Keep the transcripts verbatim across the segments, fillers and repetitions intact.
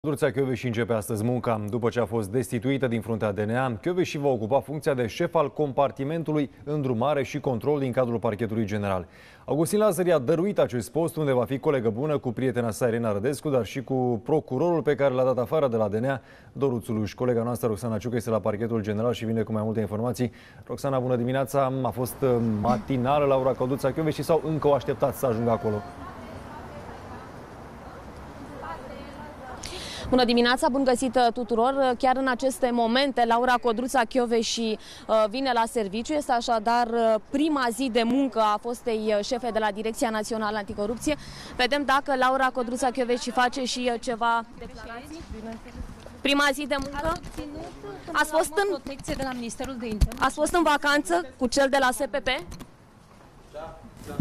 Codruța Kövesi începe astăzi munca. După ce a fost destituită din fruntea D N A, Kövesi va ocupa funcția de șef al compartimentului îndrumare și control din cadrul parchetului general. Augustin Lazăr i-a dăruit acest post, unde va fi colegă bună cu prietena sa Irena Rădescu, dar și cu procurorul pe care l-a dat afară de la D N A, Doru Țuluș. Colega noastră, Roxana Ciucă, este la parchetul general și vine cu mai multe informații. Roxana, bună dimineața! A fost matinală la ora Codruța Kövesi sau încă o așteptați să ajungă acolo? Bună dimineața, bun găsit tuturor! Chiar în aceste momente, Laura Codruța Kövesi vine la serviciu. Este așadar prima zi de muncă a fostei șefe de la Direcția Națională Anticorupție. Vedem dacă Laura Codruța Kövesi face și ceva declarații. Prima zi de muncă. Ați fost în protecție de la Ministerul de Interne. Ați fost în vacanță cu cel de la S P P? Da, da.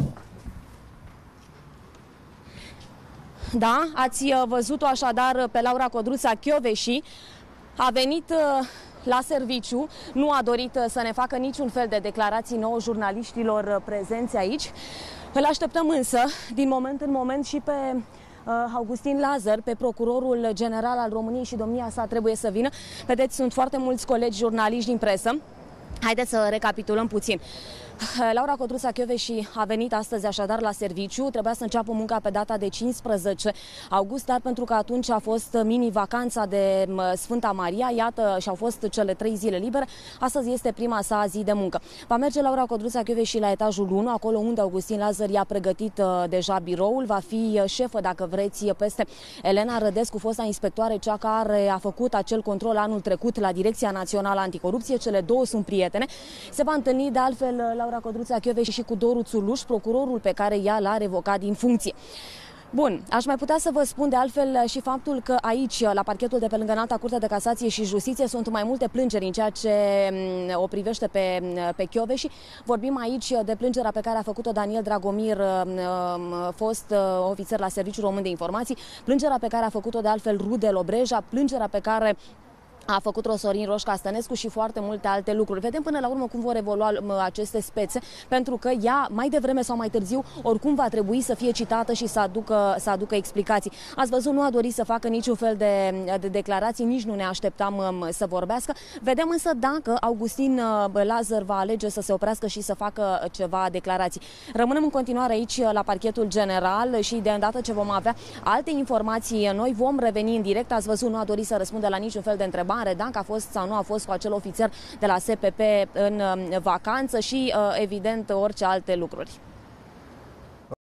Da, ați văzut-o așadar pe Laura Codruța Kövesi. A venit la serviciu, nu a dorit să ne facă niciun fel de declarații nouă jurnaliștilor prezenți aici. Îl așteptăm însă, din moment în moment, și pe Augustin Lazăr, pe procurorul general al României, și domnia sa trebuie să vină. Vedeți, sunt foarte mulți colegi jurnaliști din presă. Haideți să recapitulăm puțin. Laura Codruța Kövesi a venit astăzi așadar la serviciu. Trebuia să înceapă munca pe data de cincisprezece august, dar pentru că atunci a fost mini-vacanța de Sfânta Maria, iată, și-au fost cele trei zile libere, astăzi este prima sa zi de muncă. Va merge Laura Codruța Kövesi la etajul unu, acolo unde Augustin Lazăr i-a pregătit uh, deja biroul. Va fi șefă, dacă vreți, peste Elena Rădescu, fosta inspectoare, cea care a făcut acel control anul trecut la Direcția Națională Anticorupție. Cele două sunt prietene. Se va întâlni de altfel Laura Codruța Kövesi și cu Doru Țuluș, procurorul pe care ea l-a revocat din funcție. Bun, aș mai putea să vă spun de altfel și faptul că aici, la parchetul de pe lângă Înalta Curte de Casație și Justiție, sunt mai multe plângeri în ceea ce o privește pe, pe Kövesi. Vorbim aici de plângerea pe care a făcut-o Daniel Dragomir, fost ofițer la Serviciul Român de Informații, plângerea pe care a făcut-o de altfel Rudel Obreja, plângerea pe care a făcut-o Sorin Roșca Stănescu și foarte multe alte lucruri. Vedem până la urmă cum vor evolua aceste spețe, pentru că ea, mai devreme sau mai târziu, oricum va trebui să fie citată și să aducă, să aducă explicații. Ați văzut, nu a dorit să facă niciun fel de, de declarații, nici nu ne așteptam să vorbească. Vedem însă dacă Augustin Lazăr va alege să se oprească și să facă ceva declarații. Rămânem în continuare aici la parchetul general și de îndată ce vom avea alte informații, noi vom reveni în direct. Ați văzut, nu a dorit să răspundă la niciun fel de întrebare, dacă a fost sau nu a fost cu acel ofițer de la S P P în vacanță și, evident, orice alte lucruri.